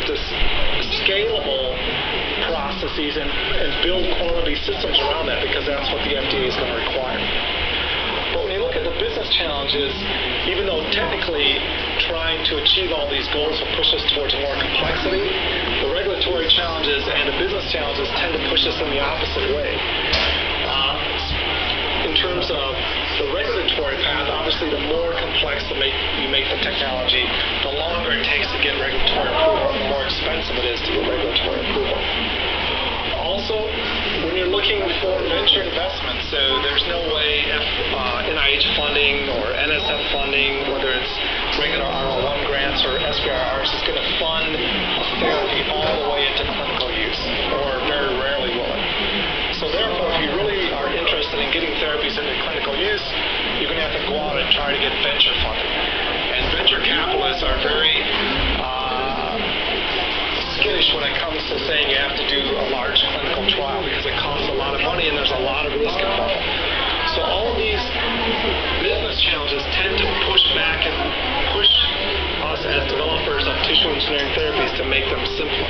scalable processes and build quality systems around that, because that's what the FDA is going to require. But when you look at the business challenges, even though technically trying to achieve all these goals will push us towards more complexity, the regulatory challenges and the business challenges tend to push us in the opposite way. In terms of the regulatory path, obviously the more complex you make the technology, the longer it takes to get regulatory approval, and the more expensive it is to get regulatory approval. Also, when you're looking for venture investment, so there's no way NIH funding or NSF funding, whether it's regular R01 grants or SBIRs, is going to fund a therapy all the way into clinical use, or very rarely will it. So therefore, if you really are interested in getting therapies into clinical use, you're going to have to go out and try to get venture funding. And venture capitalists are very skittish when it comes to saying you have to do a large clinical trial, because it costs a lot of money and there's a lot of risk involved. So all of these business challenges tend to push back and push us as developers of tissue engineering therapies to make them simpler.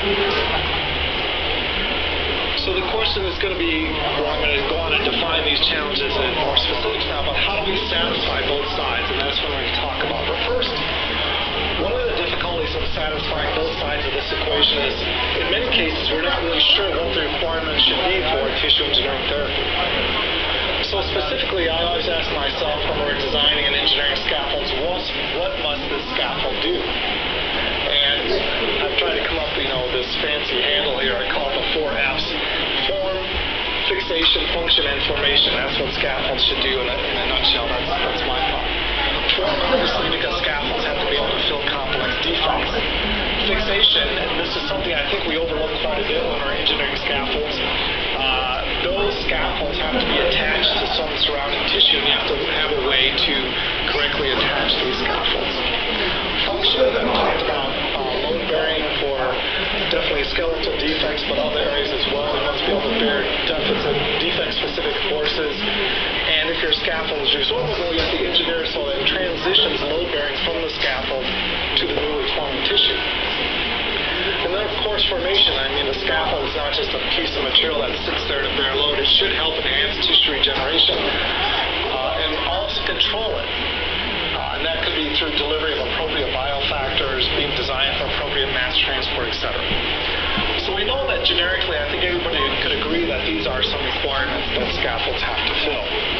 So the question is going to be, well, I'm going to go on and define these challenges in more specifics now, but how do we satisfy both sides? And that's what we're going to talk about. But first, one of the difficulties in satisfying both sides of this equation is, in many cases, we're not really sure what the requirements should be for tissue engineering therapy. So specifically, I always ask myself when we're designing and engineering scaffolds, what must this scaffold do? And I've tried to come up with, this fancy handle here. I call it the 4 Fs. Form, fixation, function, and formation. That's what scaffolds should do in a nutshell. That's my thought. Form, obviously, because scaffolds have to be able to fill complex defects. Fixation, and this is something I think we overlook quite a bit when we're engineering scaffolds. Those scaffolds have to be attached to some surrounding tissue, and you have to have a way to correctly attach these scaffolds. Function, I've talked about load bearing for definitely skeletal defects, but other areas as well. You must be able to bear defect-specific forces. And if your scaffold is resorbable, you have to engineer so that it transitions load bearing from the scaffold to the newly formed tissue. And then, of course, formation. I mean, the scaffold is not just a piece of material that sits there to bear load. It should help enhance tissue regeneration and also control it. And that could be through delivery of appropriate biofactors, being designed for appropriate mass transport, etc. So we know that generically, I think everybody could agree that these are some requirements that scaffolds have to fill.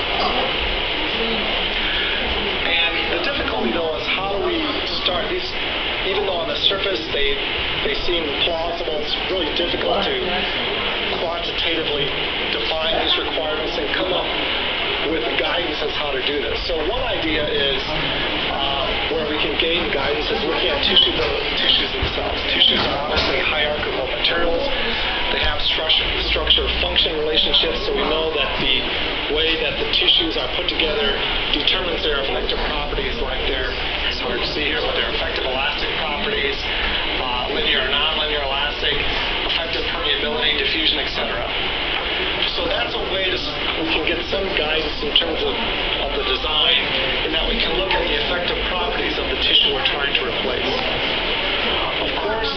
And the difficulty, though, is how do we start these? Even though on the surface they seem plausible, it's really difficult to quantitatively define these requirements and come up with guidance as how to do this. So one idea is where we can gain guidance is looking at tissues themselves. Tissues are obviously hierarchical materials. They have structure-function relationships, so we know that the way that the tissues are put together determines their effective properties, like it's hard to see here, but their effective elastic properties, linear or nonlinear elastic, effective permeability, diffusion, etc. So that's a way we can get some guidance in terms of the design, in that we can look at the effective properties of the tissue we're trying to replace. Of course,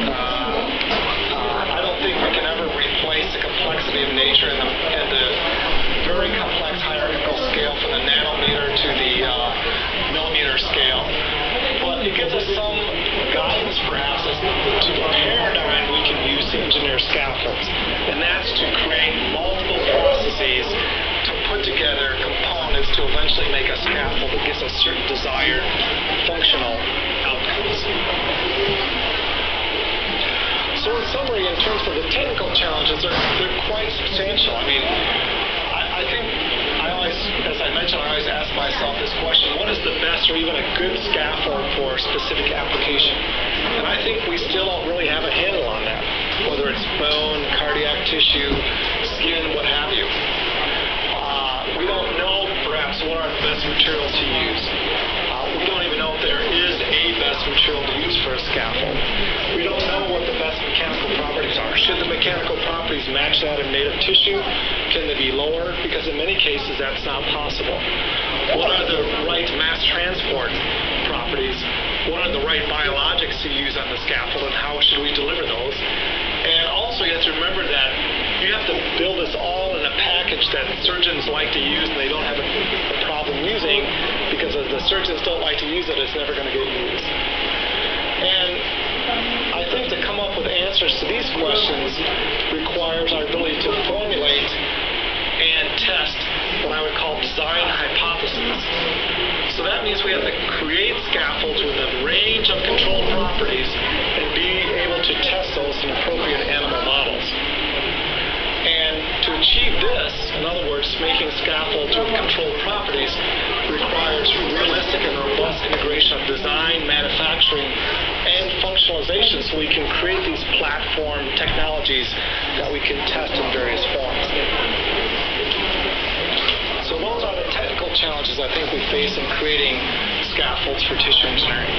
I don't think we can ever replace the complexity of nature and the very complex hierarchical scale from the nanometer to the millimeter scale. But it gives us some guidance, perhaps, as to the paradigm we can use to engineer scaffolds. And that's to create multiple processes to put together components to eventually make a scaffold that gives us certain desired functional outcomes. So in summary, in terms of the technical challenges, they're quite substantial. I mean, I think as I mentioned, I always ask myself this question: what is the best or even a good scaffold for a specific application? And I think we still don't really have a handle on that, whether it's bone, cardiac tissue, skin, what have you. We don't know, perhaps, what are the best materials to use. We don't even know if there is a best material to use for a scaffold. We don't know what the best mechanical properties are. Should the mechanical properties match that of native tissue? Can they be lower? Because in many cases, that's not possible. What are the right mass transport properties? What are the right biologics to use on the scaffold, and how should we that surgeons like to use and they don't have a problem using, because if the surgeons don't like to use it, it's never going to get used. And I think to come up with answers to these questions requires our ability to formulate and test what I would call design hypotheses. So that means we have to create scaffolds with a range of controlled properties and be able to test those in appropriate animal models. And to achieve this, in other words, making scaffolds with controlled properties requires realistic and robust integration of design, manufacturing, and functionalization so we can create these platform technologies that we can test in various forms. So those are the technical challenges I think we face in creating scaffolds for tissue engineering.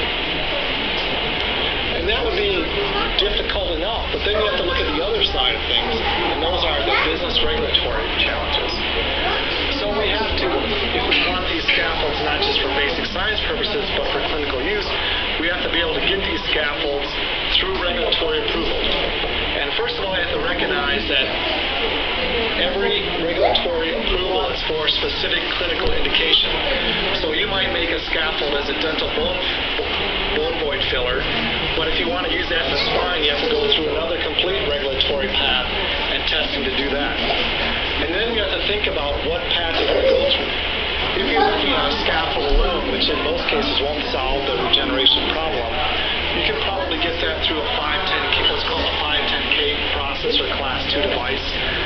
And that would be difficult enough, but then you have to look at the other side of things, and those are the business regulatory challenges. So we have to, if we want these scaffolds not just for basic science purposes, but for clinical use, we have to be able to get these scaffolds through regulatory approval. And first of all, you have to recognize that every regulatory approval is for a specific clinical indication. So you might make a scaffold as a dental bone void filler, but if you want to use that in the spine, you have to go through another complete regulatory path and testing to do that. And then you have to think about what path you're going to go through. If you're looking at a scaffold alone, which in most cases won't solve the regeneration problem, you can probably get that through a 510K, what's called a 510K process or Class 2 device.